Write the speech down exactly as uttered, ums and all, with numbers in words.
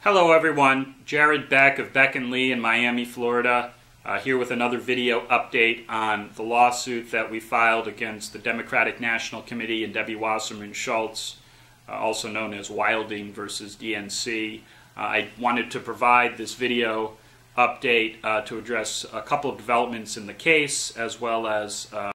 Hello everyone, Jared Beck of Beck and Lee in Miami, Florida, uh, here with another video update on the lawsuit that we filed against the Democratic National Committee and Debbie Wasserman Schultz, uh, also known as Wilding versus D N C. Uh, I wanted to provide this video update uh, to address a couple of developments in the case, as well as uh,